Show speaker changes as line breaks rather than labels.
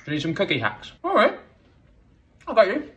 Do you need some cookie hacks? All right, I got you.